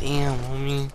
Damn, homie.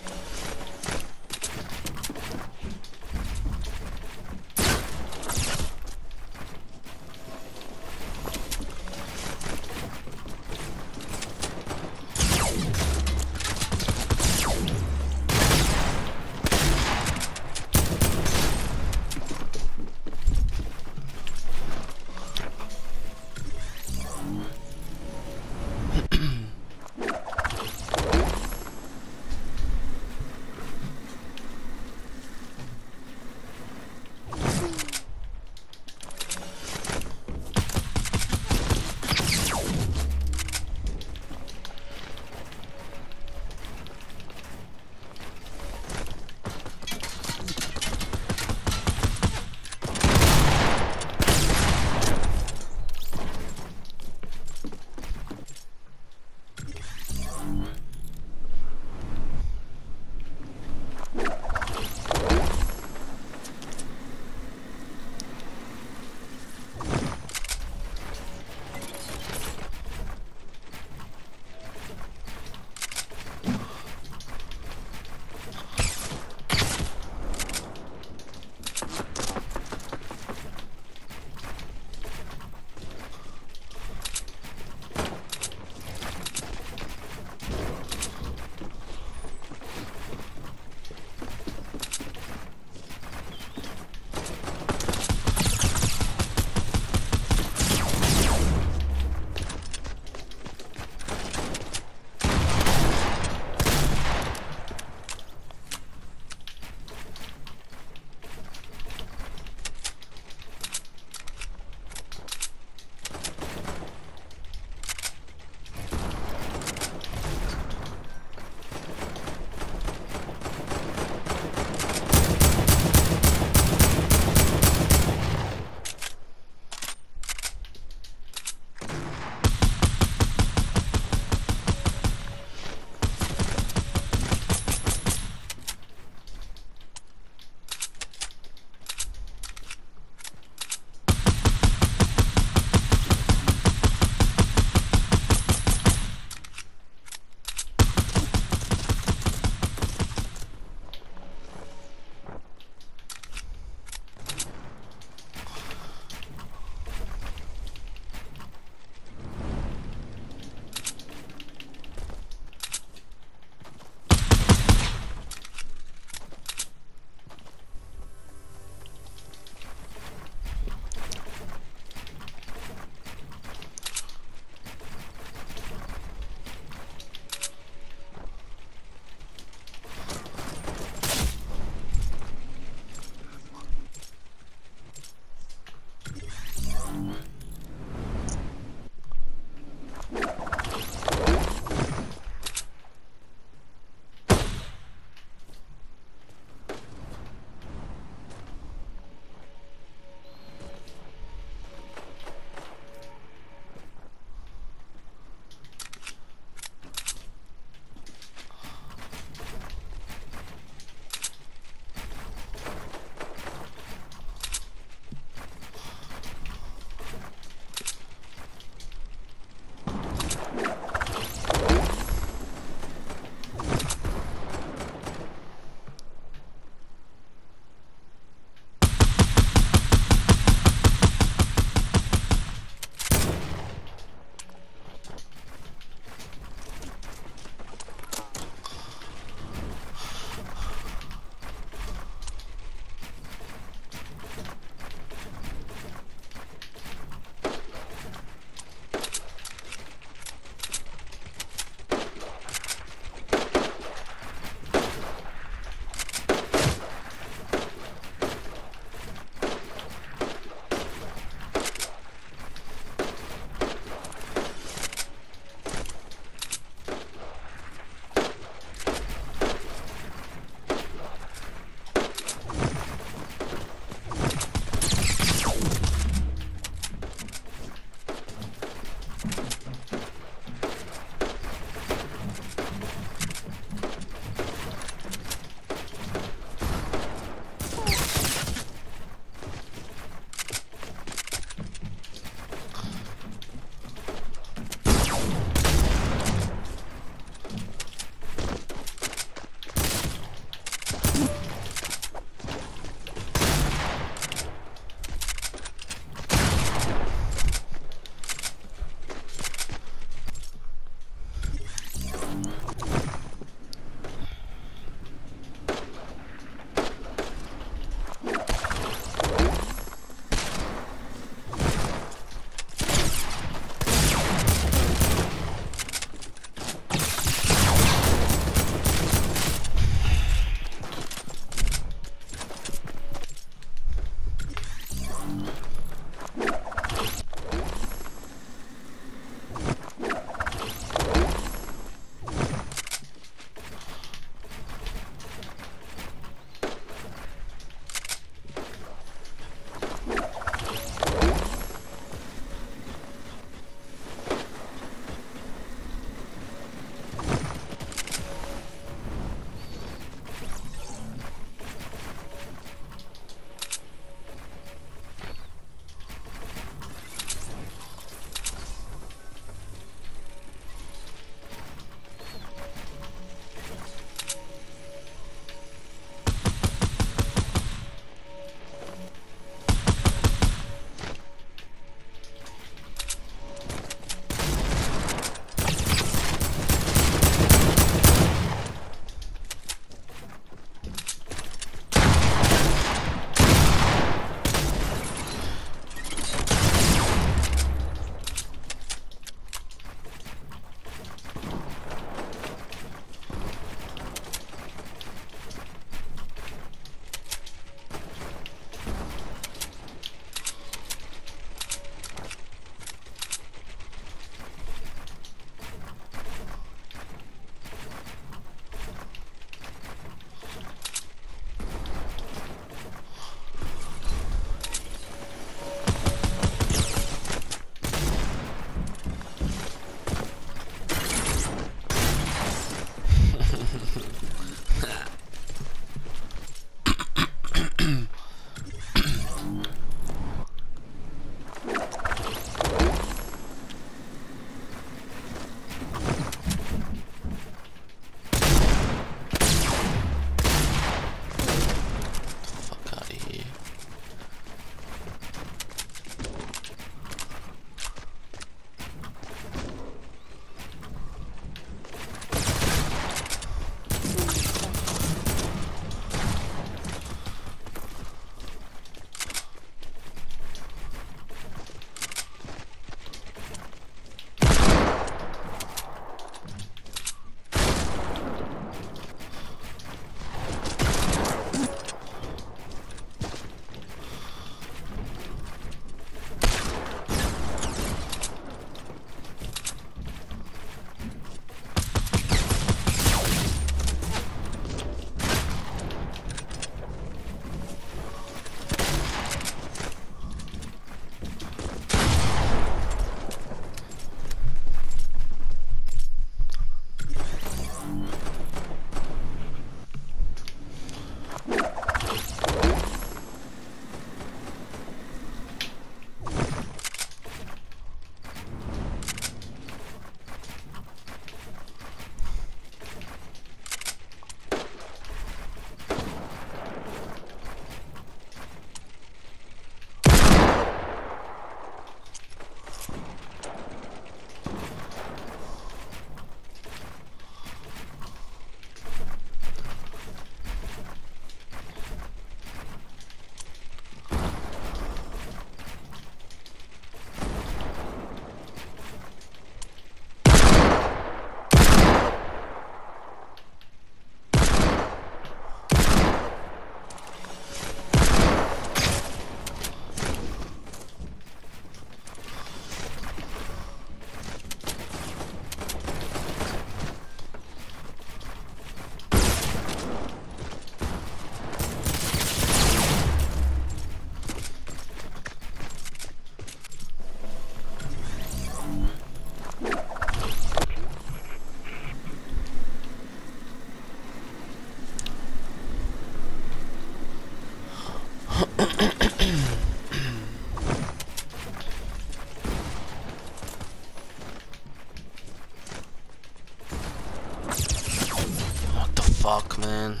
fuck, man.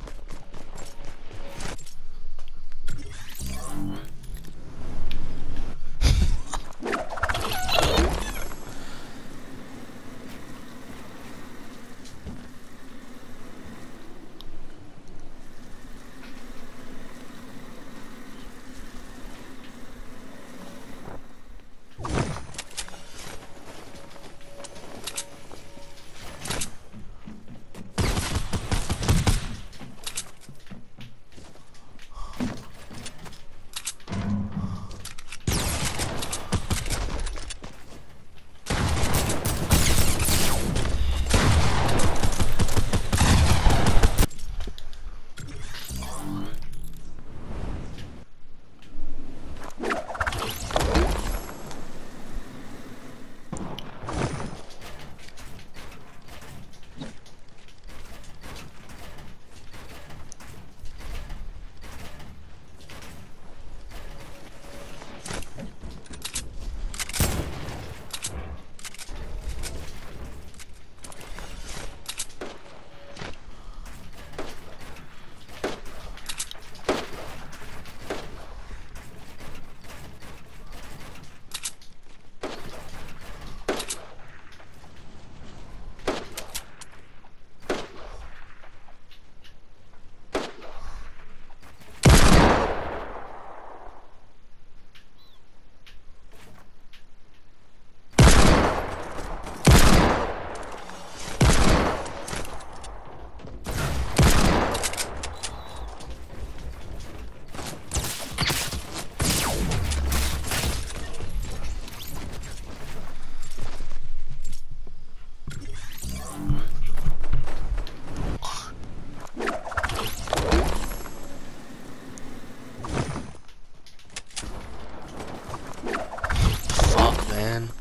Fuck, man.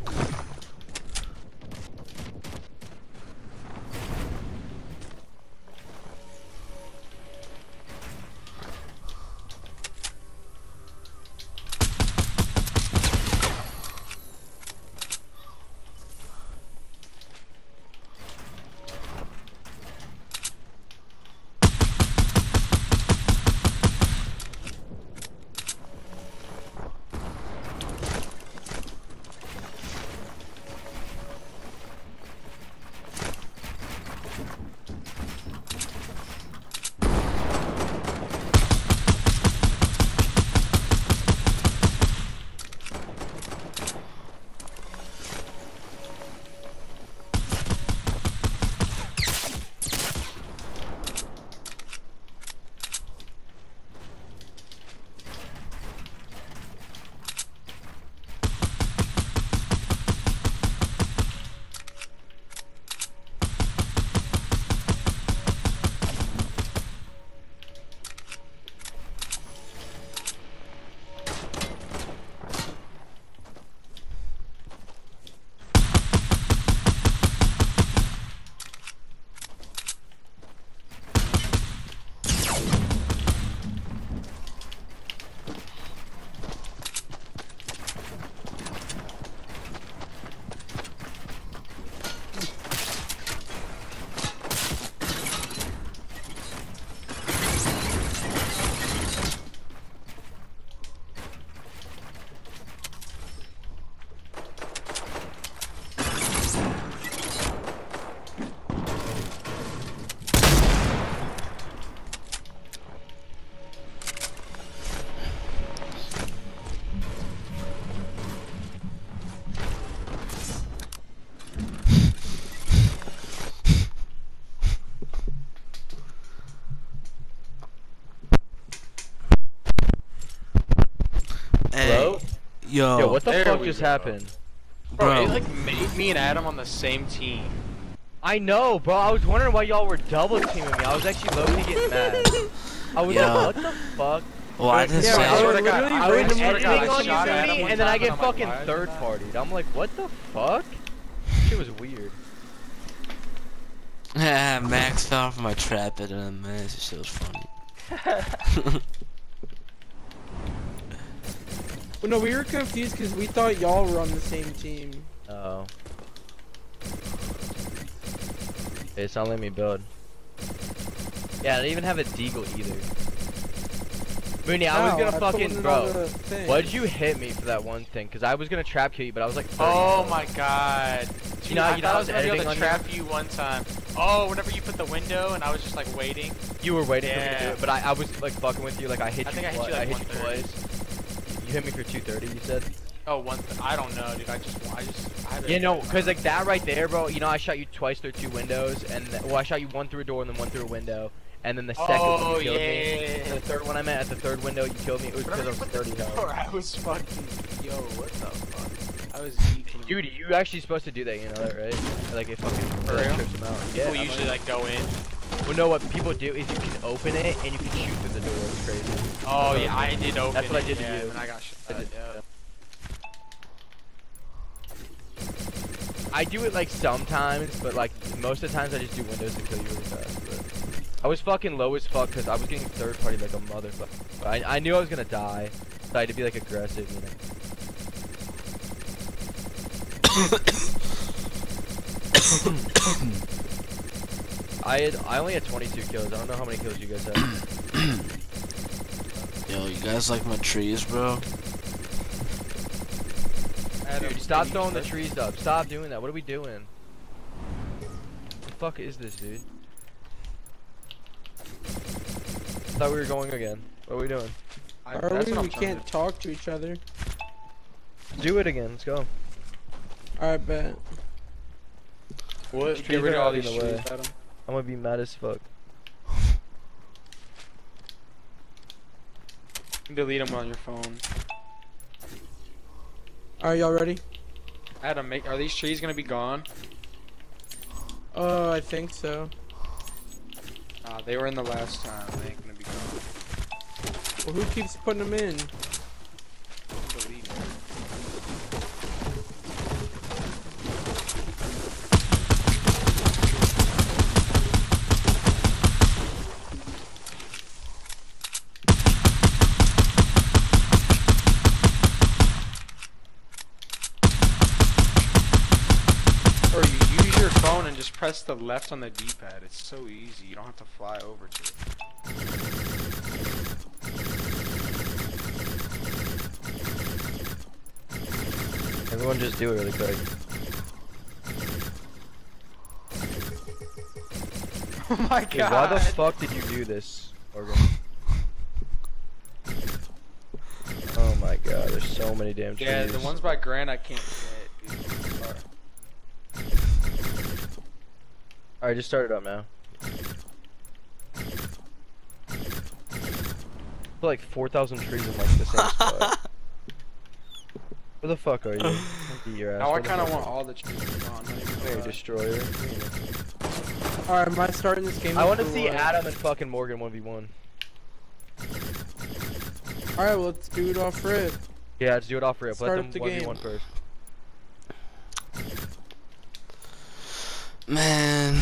Hello? Yo, what the There fuck we just go. happened? Bro, it like made me and Adam on the same team. I know, bro. I was wondering why y'all were double teaming me. I was actually low-key getting mad. I was Yeah. like, what the fuck? Well, I just Yeah, said. I swear was to God, literally I rage swear to God, editing I on you, shot Adam Rudy, one and then I time get and I'm like, fucking why is it third that? partied. I'm like, what the fuck? Shit was weird. Max fell off my trap at him, man. This shit was funny. Well, no, we were confused because we thought y'all were on the same team. Oh. Hey, it's not letting me build. Yeah, I didn't even have a deagle either. Mooney, I was No, gonna put fucking, one in bro. the thing. Why'd you hit me for that one thing? Cause I was gonna trap kill you, but I was like 30. Oh my god. Dude, You know, I thought I was gonna be editing able on to you? trap you one time. Oh, whenever you put the window and I was just like waiting. You were waiting for me to do Yeah. it, but I was like fucking with you. Like I hit I you. think I hit you, like, I hit you 130. twice. You hit me for 230. You said. Oh, I don't know, dude. I had to. Yeah, no, cause like that right there, bro. You know, I shot you twice through 2 windows, and well, I shot you 1 through a door and then 1 through a window, and then the second one you killed me. And the third one I meant at the third window you killed me. It was because I was 30 health. I was fucking. Yo, what the fuck? I was geeking. Dude, you actually supposed to do that, you know that, right? Like it fucking For real? trips them out. Yeah. People usually like go in. Well, no, what people do is you can open it and you can shoot through the door. It's crazy. Oh yeah, I did open. That's what I did to yeah, you. And I got shot. I did- Yeah. I do it like sometimes, but like most of the times I just do windows to kill you really fast. But I was fucking low as fuck because I was getting third party like a motherfucker. But I knew I was gonna die, so I had to be like aggressive, you know. I only had 22 kills. I don't know how many kills you guys had. Yo, you guys like my trees, bro? Dude, stop throwing the trees up. Stop doing that. What are we doing? The fuck is this, dude? Thought we were going again. What are we doing? We can't talk to each other. Do it again. Let's go. Alright, bet. What? Trees Get rid of are all in these the way. trees, Adam. I'm gonna be mad as fuck. Delete them on your phone. Alright, y'all ready? Adam, are these trees gonna be gone? I think so. They were in the last time. They ain't gonna be gone. Well, who keeps putting them in? Delete them. Or you use your phone and just press the left on the D-pad. It's so easy. You don't have to fly over to it. Everyone just do it really quick. Oh my Dude, god. why the fuck did you do this, Morgan? Oh my god, there's so many damn trees. Yeah, the ones by Grant I can't get, dude. Alright, just start it up now. Like 4,000 trees in like the same spot. Where the fuck are you? Eat your ass. Now I Where the kind of fuck want are all the trees gone. not even you? gonna Hey, lie. destroyer. Alright, am I starting this game? I want to for see what? Adam and fucking Morgan 1v1. Alright, well, let's do it off rip. Yeah, let's do it off rip. Let Start them up the 1v1 game. first. Man.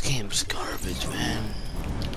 game's garbage, man.